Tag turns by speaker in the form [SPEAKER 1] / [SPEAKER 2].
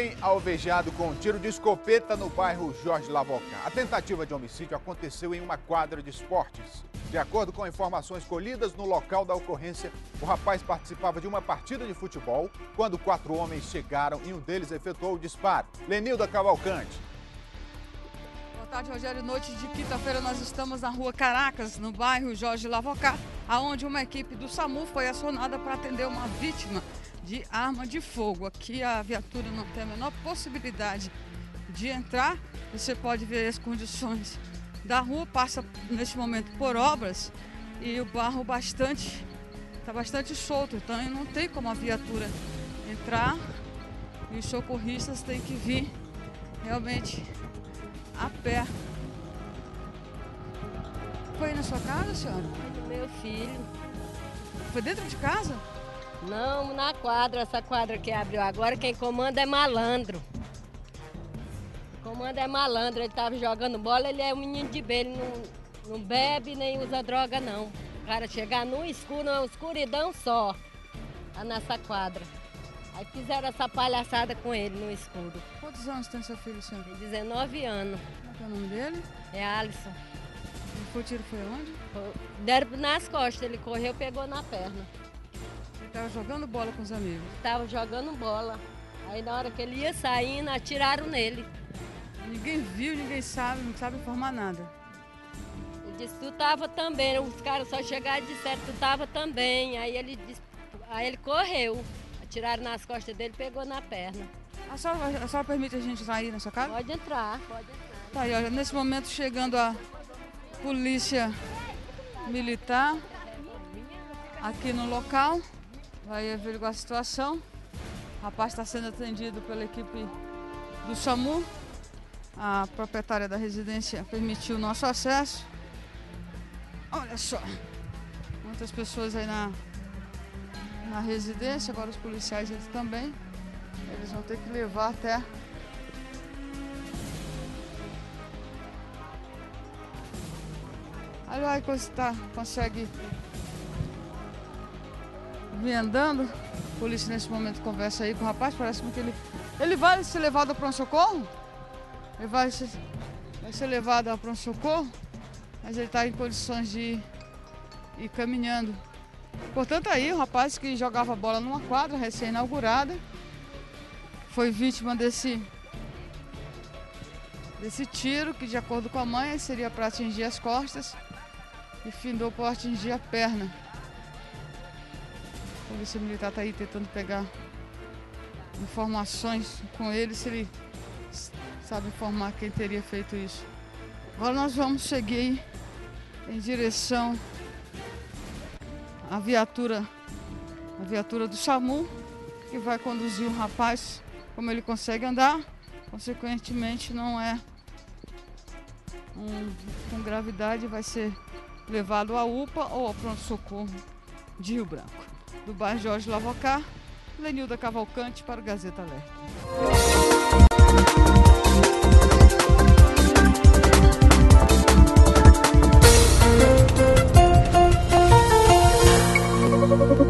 [SPEAKER 1] Homem alvejado com um tiro de escopeta no bairro Jorge Lavocá. A tentativa de homicídio aconteceu em uma quadra de esportes. De acordo com informações colhidas no local da ocorrência, o rapaz participava de uma partida de futebol quando 4 homens chegaram e um deles efetuou o disparo. Lenilda Cavalcante.
[SPEAKER 2] Boa tarde, Rogério. Noite de quinta-feira nós estamos na rua Caracas, no bairro Jorge Lavocá, onde uma equipe do SAMU foi acionada para atender uma vítima de arma de fogo. Aqui a viatura não tem a menor possibilidade de entrar. Você pode ver as condições da rua, passa neste momento por obras e o barro está bastante solto, então não tem como a viatura entrar e os socorristas têm que vir realmente a pé. Foi aí na sua casa, senhora?
[SPEAKER 3] Foi do meu filho.
[SPEAKER 2] Foi dentro de casa?
[SPEAKER 3] Não, na quadra, essa quadra que abriu agora, quem comanda é malandro. O comando é malandro, ele estava jogando bola, ele é um menino de bem, ele não bebe nem usa droga não. O cara chegar no escuro, uma escuridão só, lá nessa quadra. Aí fizeram essa palhaçada com ele no escuro.
[SPEAKER 2] Quantos anos tem seu filho, senhor?
[SPEAKER 3] Tem 19 anos.
[SPEAKER 2] Qual é o nome dele?
[SPEAKER 3] É Alisson.
[SPEAKER 2] O tiro foi onde?
[SPEAKER 3] Deram nas costas, ele correu, pegou na perna.
[SPEAKER 2] Ele estava jogando bola com os amigos?
[SPEAKER 3] Estava jogando bola. Aí na hora que ele ia saindo, atiraram nele.
[SPEAKER 2] Ninguém viu, ninguém sabe, não sabe informar nada.
[SPEAKER 3] Ele disse, tu tava também, os caras só chegaram e disseram, tu tava também. Aí ele correu, atiraram nas costas dele, pegou na perna.
[SPEAKER 2] A senhora permite a gente sair na sua casa?
[SPEAKER 3] Pode entrar, pode entrar.
[SPEAKER 2] Tá aí, olha, nesse momento chegando a polícia militar aqui no local, vai averiguar a situação. O rapaz está sendo atendido pela equipe do SAMU. A proprietária da residência permitiu o nosso acesso. Olha só, muitas pessoas aí na residência, agora os policiais eles também. Eles vão ter que levar até aí você consegue vir andando. A polícia nesse momento conversa aí com o rapaz, parece que ele vai ser levado para um socorro. Ele vai ser levado para um socorro, mas ele está em condições de ir caminhando. Portanto, aí o rapaz que jogava bola numa quadra recém-inaugurada foi vítima desse tiro, que de acordo com a mãe seria para atingir as costas e findou por atingir a perna. A polícia militar está aí tentando pegar informações com ele, se ele sabe informar quem teria feito isso. Agora nós vamos seguir em direção à viatura do SAMU, que vai conduzir o rapaz. Como ele consegue andar, consequentemente não é com gravidade, vai ser levado à UPA ou ao pronto-socorro de Rio Branco. Do bairro Jorge Lavocá, Lenilda Cavalcante para o Gazeta Alerta.